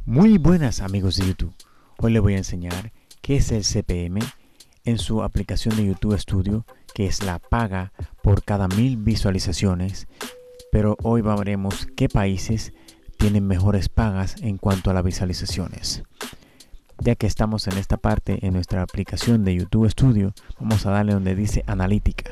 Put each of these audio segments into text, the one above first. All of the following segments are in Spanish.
Muy buenas amigos de YouTube. Hoy les voy a enseñar qué es el CPM en su aplicación de YouTube Studio, que es la paga por cada 1000 visualizaciones. Pero hoy veremos qué países tienen mejores pagas en cuanto a las visualizaciones. Ya que estamos en esta parte en nuestra aplicación de YouTube Studio, vamos a darle donde dice analítica.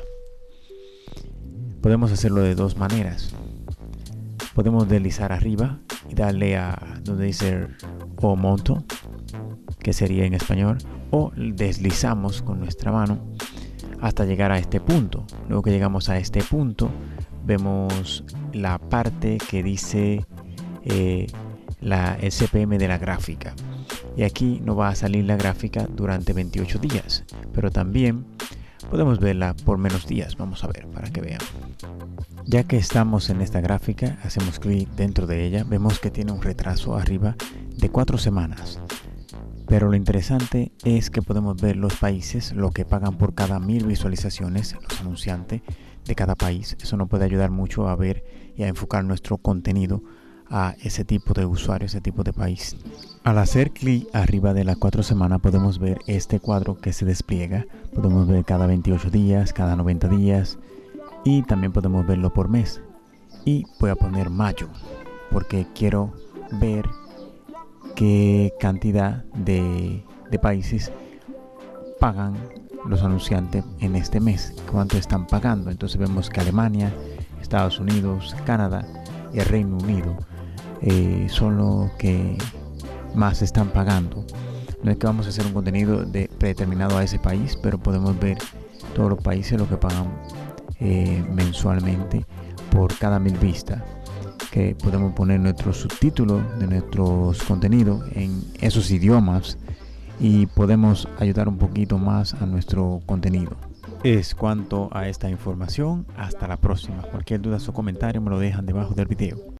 Podemos hacerlo de dos maneras. Podemos deslizar arriba y darle a donde dice o monto, que sería en español, o deslizamos con nuestra mano hasta llegar a este punto. Luego que llegamos a este punto, vemos la parte que dice el CPM de la gráfica. Y aquí nos va a salir la gráfica durante 28 días, pero también podemos verla por menos días. Vamos a ver para que vean. Ya que estamos en esta gráfica, hacemos clic dentro de ella, vemos que tiene un retraso arriba de 4 semanas. Pero lo interesante es que podemos ver los países, lo que pagan por cada 1000 visualizaciones, los anunciantes de cada país. Eso nos puede ayudar mucho a ver y a enfocar nuestro contenido a ese tipo de usuario, ese tipo de país. Al hacer clic arriba de las 4 semanas podemos ver este cuadro que se despliega. Podemos ver cada 28 días, cada 90 días. Y también podemos verlo por mes. Y voy a poner mayo, porque quiero ver qué cantidad de países pagan los anunciantes en este mes, cuánto están pagando. Entonces vemos que Alemania, Estados Unidos, Canadá y el Reino Unido son los que más están pagando. No es que vamos a hacer un contenido predeterminado a ese país, pero podemos ver todos los países lo que pagan mensualmente por cada 1000 vistas, que podemos poner nuestros subtítulos de nuestros contenidos en esos idiomas y podemos ayudar un poquito más a nuestro contenido. Es cuanto a esta información. Hasta la próxima. Cualquier duda o comentario me lo dejan debajo del video.